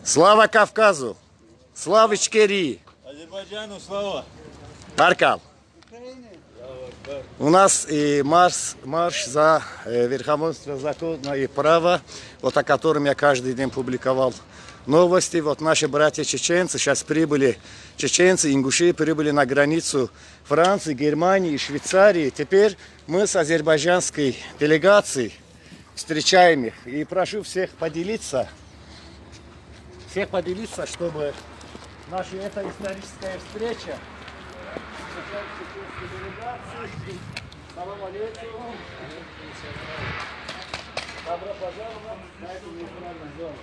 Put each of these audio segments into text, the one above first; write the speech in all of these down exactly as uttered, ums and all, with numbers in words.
Слава Кавказу! Слава Ичкерии! Азербайджану слава! Аркал! У нас и марш, марш за э, верховенство закона и права, вот о котором я каждый день публиковал новости. Вот наши братья-чеченцы сейчас прибыли, чеченцы, ингуши прибыли на границу Франции, Германии и Швейцарии. Теперь мы с азербайджанской делегацией встречаем их. И прошу всех поделиться, всех поделиться, чтобы наша эта историческая встреча. Салам алейкум. Добро пожаловать на эту нейтральную зону.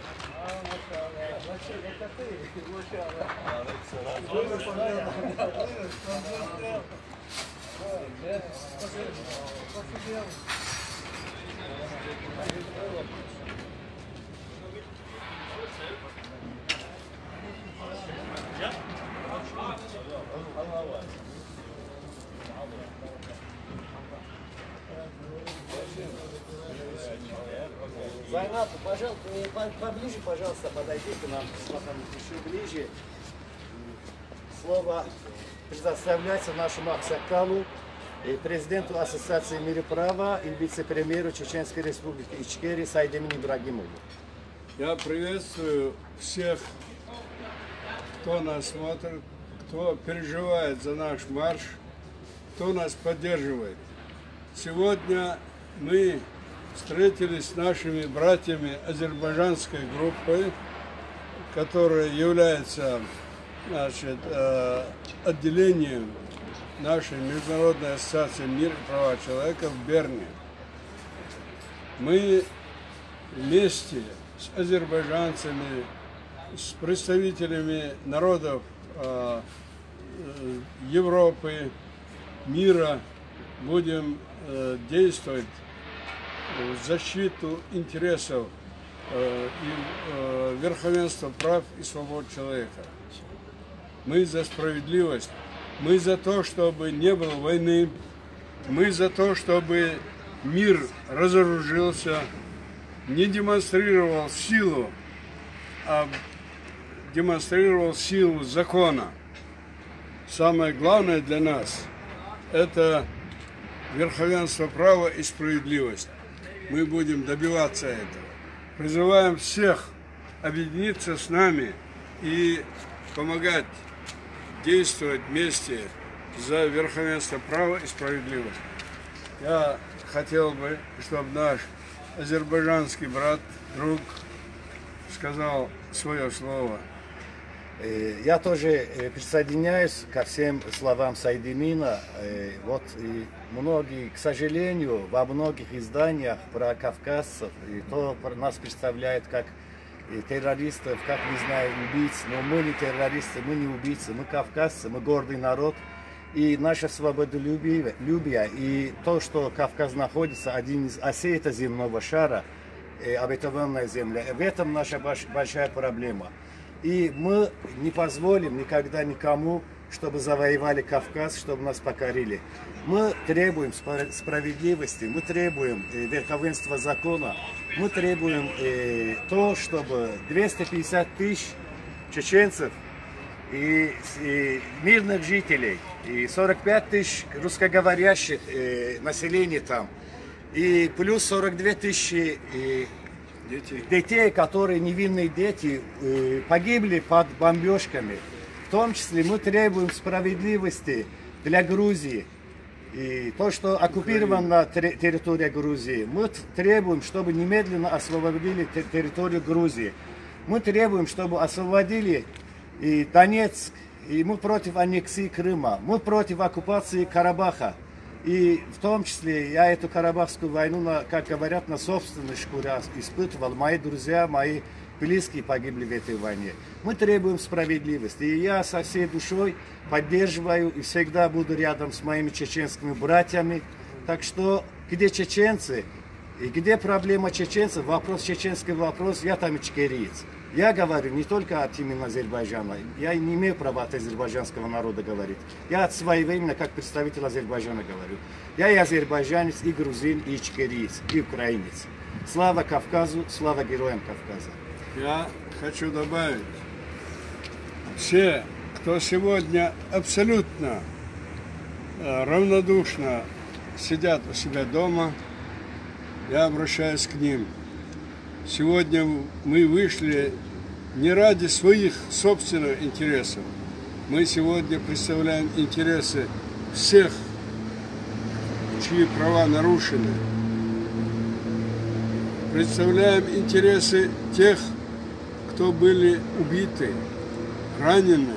Зайнаб, пожалуйста, поближе, пожалуйста, подойдите к нам, еще ближе. Слово предоставляется нашему Аксакалу, президенту Ассоциации мира права и вице-премьеру Чеченской Республики Ичкерии Сайдемину Ибрагимову. Я приветствую всех, кто нас смотрит, кто переживает за наш марш, кто нас поддерживает. Сегодня мы встретились с нашими братьями азербайджанской группой, которая является, значит, отделением нашей Международной ассоциации мира и права человека в Берне. Мы вместе с азербайджанцами, с представителями народов Европы, мира будем действовать в защиту интересов э, и э, верховенства прав и свобод человека. Мы за справедливость, мы за то, чтобы не было войны, мы за то, чтобы мир разоружился, не демонстрировал силу, а демонстрировал силу закона. Самое главное для нас – это верховенство права и справедливость. Мы будем добиваться этого. Призываем всех объединиться с нами и помогать действовать вместе за верховенство права и справедливость. Я хотел бы, чтобы наш азербайджанский брат, друг, сказал свое слово. Я тоже присоединяюсь ко всем словам Сайдемина. Вот и многие, к сожалению, во многих изданиях про кавказцев, и то нас представляет как террористов, как, не знаю, убийц. Но мы не террористы, мы не убийцы, мы кавказцы, мы гордый народ. И наше свободолюбие, и то, что Кавказ находится один из осей этого земного шара, обетованная земля, в этом наша большая проблема. И мы не позволим никогда никому, чтобы завоевали Кавказ, чтобы нас покорили. Мы требуем справедливости, мы требуем верховенства закона, мы требуем то, чтобы двести пятьдесят тысяч чеченцев и, и мирных жителей, и сорок пять тысяч русскоговорящих населения там, и плюс сорок две тысячи Детей. детей, которые, невинные дети, погибли под бомбежками. В том числе мы требуем справедливости для Грузии. И то, что оккупирована территория Грузии, мы требуем, чтобы немедленно освободили территорию Грузии. Мы требуем, чтобы освободили и Донецк, и мы против аннексии Крыма, мы против оккупации Карабаха. И в том числе я эту Карабахскую войну, на, как говорят, на собственной шкуре испытывал. Мои друзья, мои близкие погибли в этой войне. Мы требуем справедливости. И я со всей душой поддерживаю и всегда буду рядом с моими чеченскими братьями. Так что, где чеченцы и где проблема чеченцев, вопрос, чеченский вопрос, я там ичкериец. Я говорю не только от имени Азербайджана, я не имею права от азербайджанского народа говорить. Я от своего имени, как представитель Азербайджана, говорю. Я и азербайджанец, и грузин, и ичкериец, и украинец. Слава Кавказу, слава героям Кавказа. я хочу добавить, все, кто сегодня абсолютно равнодушно сидят у себя дома, я обращаюсь к ним. Сегодня мы вышли не ради своих собственных интересов. Мы сегодня представляем интересы всех, чьи права нарушены. Представляем интересы тех, кто были убиты, ранены,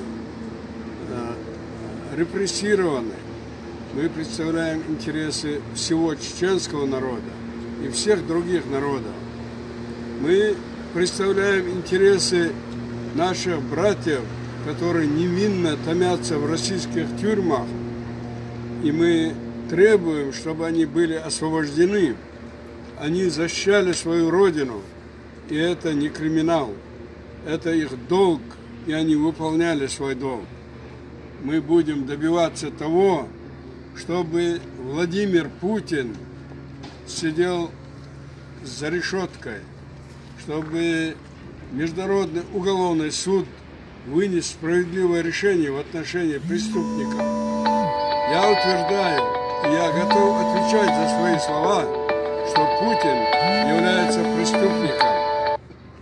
репрессированы. Мы представляем интересы всего чеченского народа и всех других народов. Мы представляем интересы наших братьев, которые невинно томятся в российских тюрьмах, и мы требуем, чтобы они были освобождены. Они защищали свою родину, и это не криминал, это их долг, и они выполняли свой долг. Мы будем добиваться того, чтобы Владимир Путин сидел за решеткой, чтобы Международный уголовный суд вынес справедливое решение в отношении преступников. Я утверждаю, и я готов отвечать за свои слова, что Путин является преступником.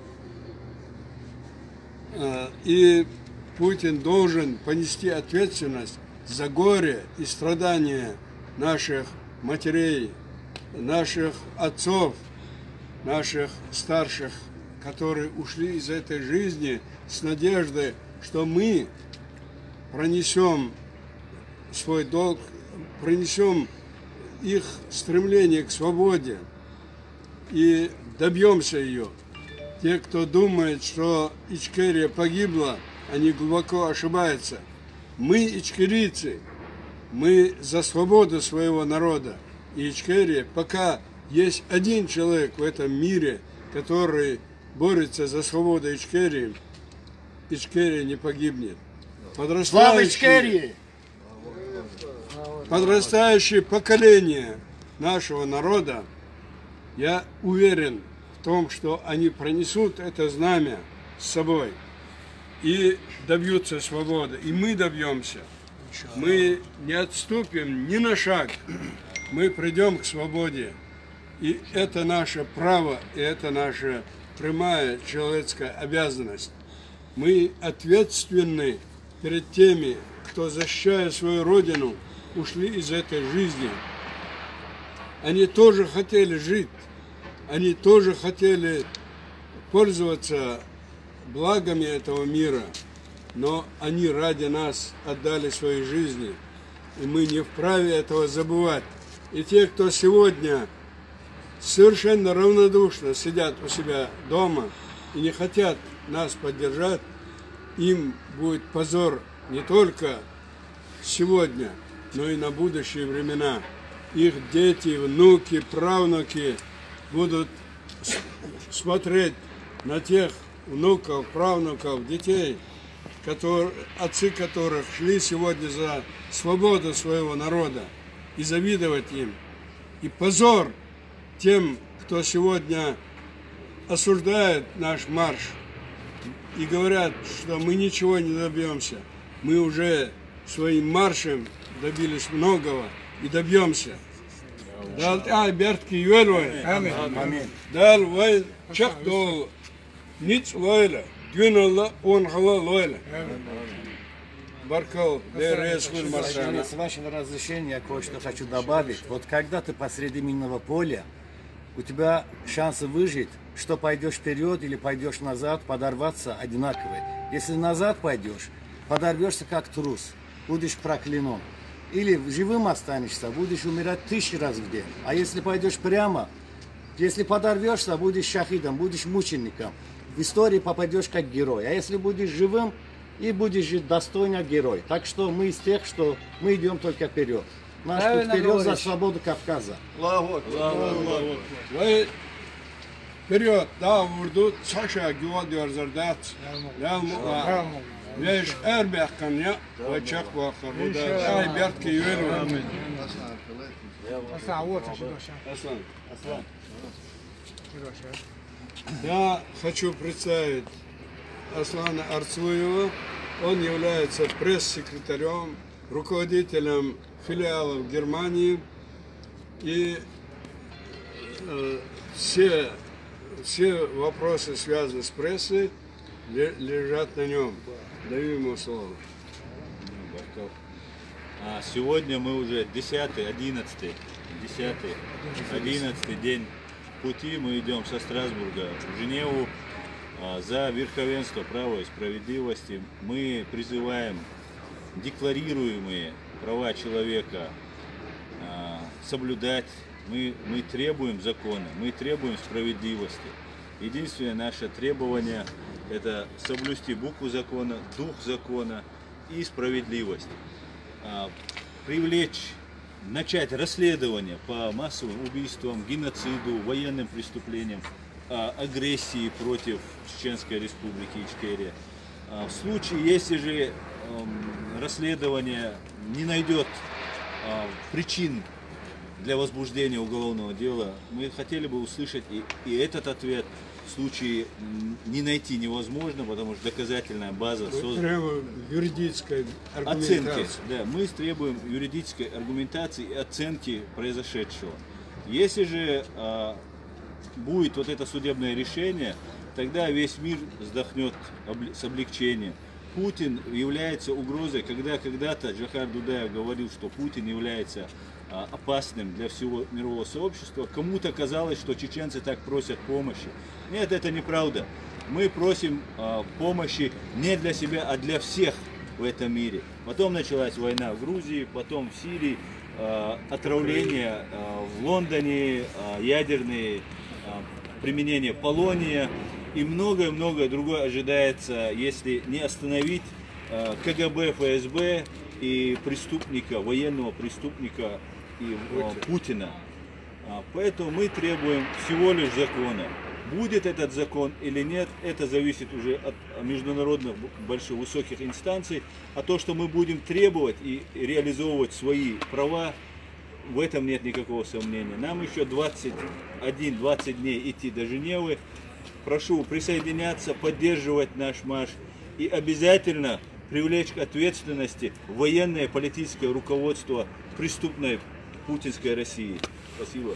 И Путин должен понести ответственность за горе и страдания наших матерей, наших отцов, наших старших, которые ушли из этой жизни с надеждой, что мы пронесем свой долг, пронесем их стремление к свободе и добьемся ее. Те, кто думает, что Ичкерия погибла, они глубоко ошибаются. Мы, ичкерийцы, мы за свободу своего народа. И Ичкерия, пока есть один человек в этом мире, который борется за свободу Ичкерии, Ичкерия не погибнет. Слава Ичкерии! Подрастающее поколение нашего народа, я уверен в том, что они пронесут это знамя с собой и добьются свободы. И мы добьемся. Мы не отступим ни на шаг. Мы придем к свободе. И это наше право, и это наша прямая человеческая обязанность. Мы ответственны перед теми, кто, защищая свою родину, ушли из этой жизни. Они тоже хотели жить, они тоже хотели пользоваться благами этого мира, но они ради нас отдали свои жизни, и мы не вправе этого забывать. И те, кто сегодня совершенно равнодушно сидят у себя дома и не хотят нас поддержать, им будет позор не только сегодня, но и на будущие времена. Их дети, внуки, правнуки будут смотреть на тех внуков, правнуков, детей, которые, отцы которых шли сегодня за свободу своего народа, и завидовать им. И позор тем, кто сегодня осуждает наш марш и говорят, что мы ничего не добьемся. Мы уже своим маршем добились многого и добьемся. Дал ай бертки юэлвай. Амин. Дал вай чак дол ниц вайла. Дюнала он хала лойла. Баркал, с вашего разрешения я кое-что хочу добавить. Вот когда ты посреди минного поля, у тебя шансы выжить, что пойдешь вперед или пойдешь назад, подорваться одинаковые. Если назад пойдешь, подорвешься как трус, будешь проклянен. Или живым останешься, будешь умирать тысячи раз в день. А если пойдешь прямо, если подорвешься, будешь шахидом, будешь мучеником. В истории попадешь как герой. А если будешь живым, и будешь жить достойно герой. Так что мы из тех, что мы идем только вперед. Наш путь вперед за свободу Кавказа. Вперед, да, вурду, Саша, гювад ярзардат. Веш эрбехкан, я, вачак вахар, да, ай бертки юэлу. Аслан. Аслан. Я хочу представить Аслана Арцуева. Он является пресс-секретарем, руководителем филиала в Германии. И э, все, все вопросы, связанные с прессой, лежат на нем. Даю ему слово. А сегодня мы уже десятый, одиннадцатый, десятый, одиннадцатый день пути. Мы идем со Страсбурга в Женеву а, за верховенство права и справедливости. Мы призываем декларируемые права человека а, соблюдать. Мы, мы требуем закона, мы требуем справедливости. Единственное наше требование – это соблюсти букву закона, дух закона и справедливость. А, привлечь, начать расследование по массовым убийствам, геноциду, военным преступлениям, а, агрессии против Чеченской Республики Ичкерия. А, в случае, если же а, расследование не найдет а, причин для возбуждения уголовного дела, мы хотели бы услышать и, и этот ответ. В случае не найти невозможно, потому что доказательная база создана. Мы требуем юридической аргументации. Оценки, да, мы требуем юридической аргументации и оценки произошедшего. Если же а, будет вот это судебное решение, тогда весь мир вздохнет с облегчением. Путин является угрозой, когда когда-то Джохар Дудаев говорил, что Путин является а, опасным для всего мирового сообщества. Кому-то казалось, что чеченцы так просят помощи. Нет, это неправда. Мы просим а, помощи не для себя, а для всех в этом мире. Потом началась война в Грузии, потом в Сирии, а, отравление а, в Лондоне, а, ядерные а, применение полония и многое-многое другое ожидается, если не остановить а, КГБ, ФСБ и преступника, военного преступника и а, Путина. А, поэтому мы требуем всего лишь закона. Будет этот закон или нет, это зависит уже от международных больших высоких инстанций. А то, что мы будем требовать и реализовывать свои права, в этом нет никакого сомнения. Нам еще двадцать один — двадцать дней идти до Женевы. Прошу присоединяться, поддерживать наш марш и обязательно привлечь к ответственности военное политическое руководство преступной путинской России. Спасибо.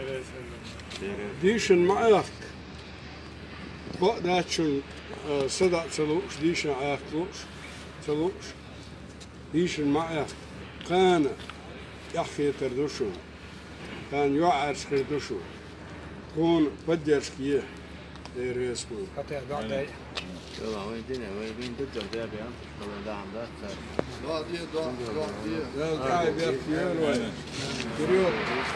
Богдачун сада целуш, дишн ахтлуш, целуш, дишн маях, кан яхи тердушу, кан юарс тердушу, кон поддержки резку. Хотя да. Вперед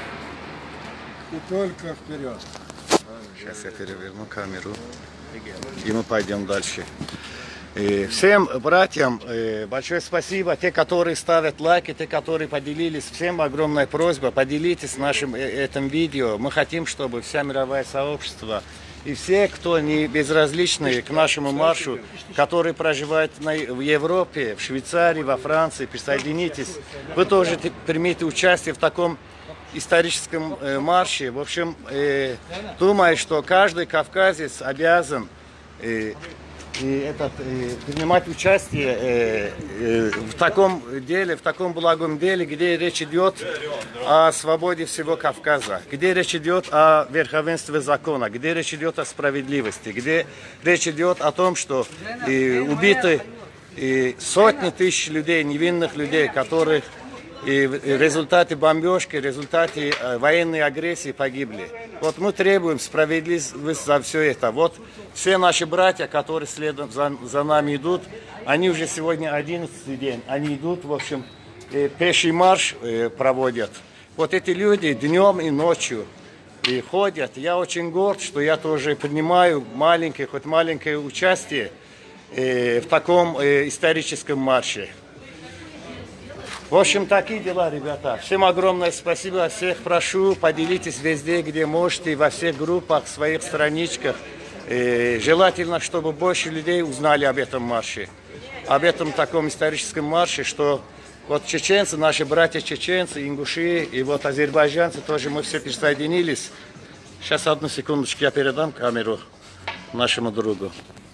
и только вперед. Сейчас я переверну камеру, и мы пойдем дальше. И всем братьям большое спасибо, те, которые ставят лайки, те, которые поделились. Всем огромная просьба, поделитесь нашим этим видео. Мы хотим, чтобы вся мировое сообщество и все, кто не безразличны к нашему маршу, которые проживают в Европе, в Швейцарии, во Франции, присоединитесь. Вы тоже примите участие в таком историческом э, марше. В общем, э, думаю, что каждый кавказец обязан э, и этот, э, принимать участие э, э, в таком деле, в таком благом деле, где речь идет о свободе всего Кавказа, где речь идет о верховенстве закона, где речь идет о справедливости, где речь идет о том, что э, убиты э, сотни тысяч людей, невинных людей, которых и в результате бомбежки, в результате военной агрессии погибли. Вот мы требуем справедливости за все это. Вот все наши братья, которые следом за, за нами идут, они уже сегодня одиннадцатый день. Они идут, в общем, пеший марш проводят. Вот эти люди днем и ночью и ходят. Я очень горд, что я тоже принимаю маленькое, хоть маленькое участие в таком историческом марше. В общем, такие дела, ребята. Всем огромное спасибо. Всех прошу, поделитесь везде, где можете, во всех группах, в своих страничках. И желательно, чтобы больше людей узнали об этом марше. Об этом таком историческом марше, что вот чеченцы, наши братья чеченцы, ингуши и вот азербайджанцы тоже, мы все присоединились. Сейчас, одну секундочку, я передам камеру. нашему другу.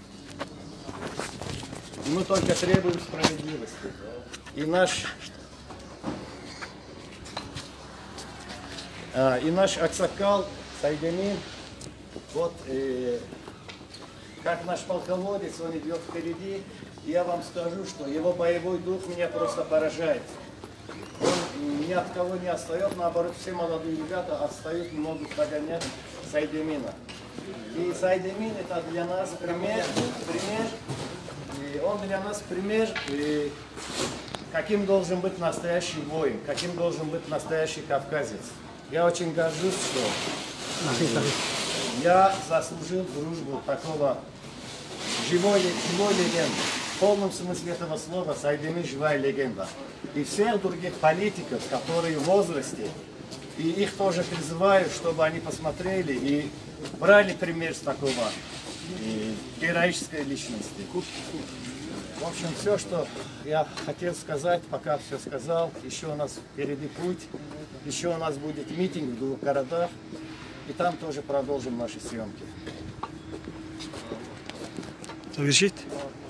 И мы только требуем справедливости. И наш, а, и наш Аксакал Сайдемин, вот э, как наш полководец, он идет впереди. И я вам скажу, что его боевой дух меня просто поражает. Он ни от кого не отстает, наоборот, все молодые ребята отстают, не могут догонять Сайдемина. И Сайдемин это для нас пример, пример, и он для нас пример, и каким должен быть настоящий воин, каким должен быть настоящий кавказец. Я очень горжусь, что я заслужил дружбу такого живой, живой легенды. В полном смысле этого слова Сайдемин живая легенда. И всех других политиков, которые в возрасте, и их тоже призываю, чтобы они посмотрели и брали пример с такого и, героической личности. В общем, все, что я хотел сказать, пока все сказал. Еще у нас впереди путь, еще у нас будет митинг в двух городах, и там тоже продолжим наши съемки. Завершить?